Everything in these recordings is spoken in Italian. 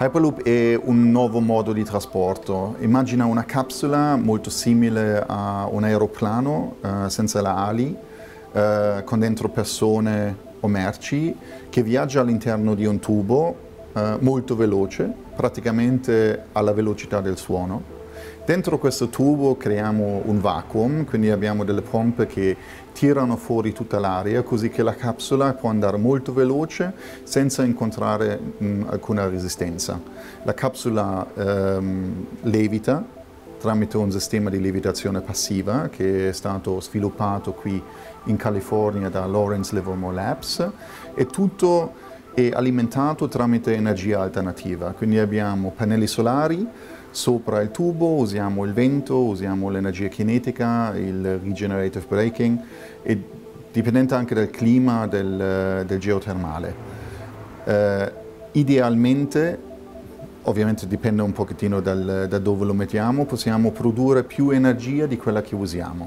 Hyperloop è un nuovo modo di trasporto. Immagina una capsula molto simile a un aeroplano senza le ali, con dentro persone o merci, che viaggia all'interno di un tubo molto veloce, praticamente alla velocità del suono. Dentro questo tubo creiamo un vacuum, quindi abbiamo delle pompe che tirano fuori tutta l'aria, così che la capsula può andare molto veloce senza incontrare alcuna resistenza. La capsula levita tramite un sistema di levitazione passiva che è stato sviluppato qui in California da Lawrence Livermore Labs, e tutto è alimentato tramite energia alternativa. Quindi abbiamo pannelli solari sopra il tubo, usiamo il vento, usiamo l'energia cinetica, il regenerative braking, e dipendente anche dal clima del geotermale. Idealmente, ovviamente dipende un pochettino da dove lo mettiamo, possiamo produrre più energia di quella che usiamo.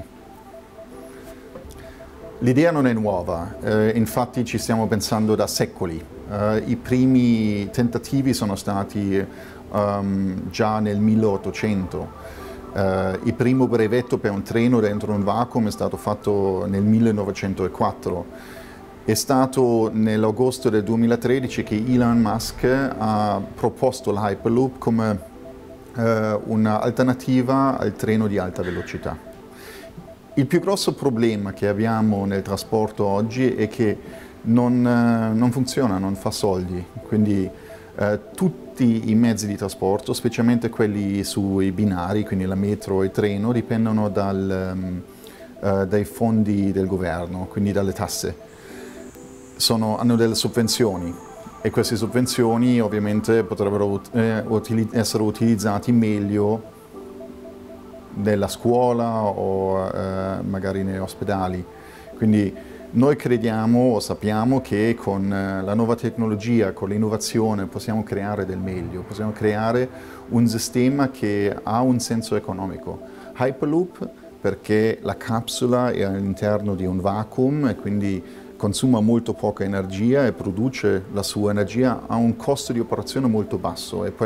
L'idea non è nuova, infatti ci stiamo pensando da secoli. I primi tentativi sono stati già nel 1800. Il primo brevetto per un treno dentro un vacuum è stato fatto nel 1904. È stato nell'agosto del 2013 che Elon Musk ha proposto l'Hyperloop come un'alternativa al treno di alta velocità. Il più grosso problema che abbiamo nel trasporto oggi è che non funziona, non fa soldi. Quindi tutti i mezzi di trasporto, specialmente quelli sui binari, quindi la metro e il treno, dipendono dai fondi del governo, quindi dalle tasse. Hanno delle sovvenzioni, e queste sovvenzioni ovviamente potrebbero essere utilizzate meglio nella scuola o magari negli ospedali. Quindi noi crediamo o sappiamo che con la nuova tecnologia, con l'innovazione, possiamo creare del meglio, possiamo creare un sistema che ha un senso economico. Hyperloop perché la capsula è all'interno di un vacuum e quindi consuma molto poca energia e produce la sua energia a un costo di operazione molto basso e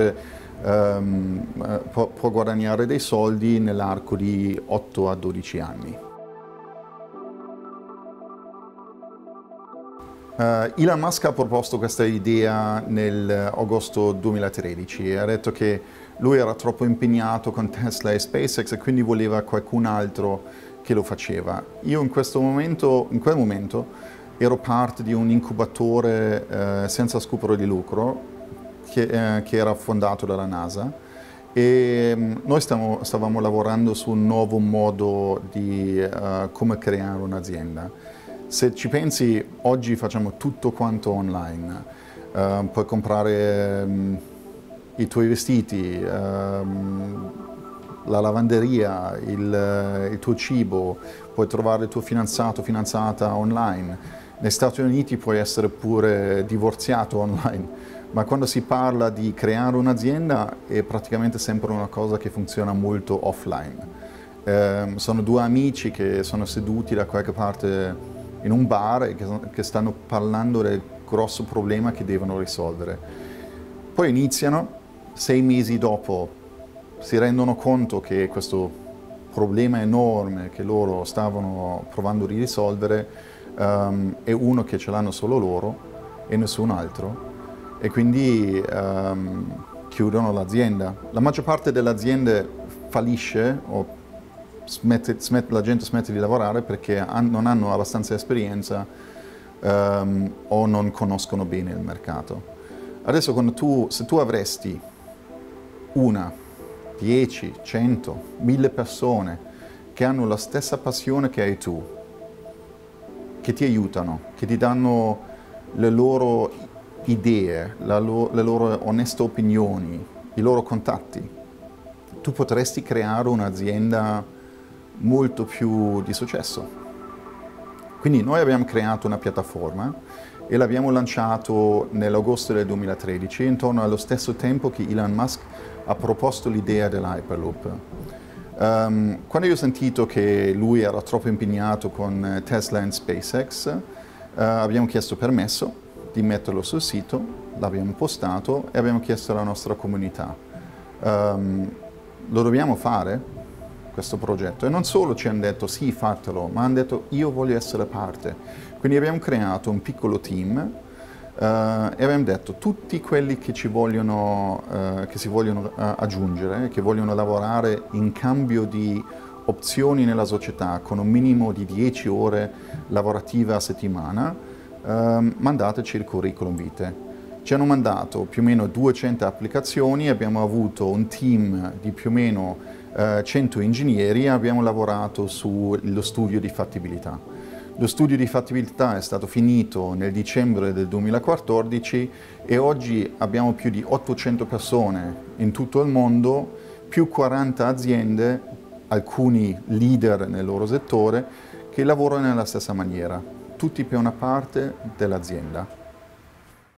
può guadagnare dei soldi nell'arco di 8 a 12 anni. Elon Musk ha proposto questa idea nell'agosto 2013 e ha detto che lui era troppo impegnato con Tesla e SpaceX e quindi voleva qualcun altro che lo faceva. Io in quel momento ero parte di un incubatore senza scrupolo di lucro che era fondato dalla NASA, e noi stavamo lavorando su un nuovo modo di come creare un'azienda. Se ci pensi, oggi facciamo tutto quanto online. Puoi comprare i tuoi vestiti, la lavanderia, il tuo cibo, puoi trovare il tuo fidanzato o fidanzata online. Negli Stati Uniti puoi essere pure divorziato online, ma quando si parla di creare un'azienda è praticamente sempre una cosa che funziona molto offline. Sono due amici che sono seduti da qualche parte in un bar e che stanno parlando del grosso problema che devono risolvere. Poi iniziano, 6 mesi dopo si rendono conto che questo problema enorme che loro stavano provando di risolvere è uno che ce l'hanno solo loro e nessun altro, e quindi chiudono l'azienda. La maggior parte delle aziende fallisce o la gente smette di lavorare perché non hanno abbastanza esperienza o non conoscono bene il mercato. Adesso se tu avresti 1, 10, 100, 1000 persone che hanno la stessa passione che hai tu, che ti aiutano, che ti danno le loro idee, le loro oneste opinioni, i loro contatti, tu potresti creare un'azienda molto più di successo. Quindi noi abbiamo creato una piattaforma e l'abbiamo lanciato nell'agosto del 2013, intorno allo stesso tempo che Elon Musk ha proposto l'idea dell'Hyperloop. Quando io ho sentito che lui era troppo impegnato con Tesla e SpaceX, abbiamo chiesto permesso di metterlo sul sito l'abbiamo postato e abbiamo chiesto alla nostra comunità, lo dobbiamo fare questo progetto? E non solo ci hanno detto sì, fatelo, ma hanno detto io voglio essere parte. Quindi abbiamo creato un piccolo team e abbiamo detto tutti quelli che ci vogliono, che si vogliono aggiungere, che vogliono lavorare in cambio di opzioni nella società con un minimo di 10 ore lavorative a settimana, mandateci il curriculum vitae. Ci hanno mandato più o meno 200 applicazioni, abbiamo avuto un team di più o meno 100 ingegneri e abbiamo lavorato sullo studio di fattibilità. Lo studio di fattibilità è stato finito nel dicembre del 2014 e oggi abbiamo più di 800 persone in tutto il mondo, più 40 aziende, alcuni leader nel loro settore, che lavorano nella stessa maniera, tutti per una parte dell'azienda.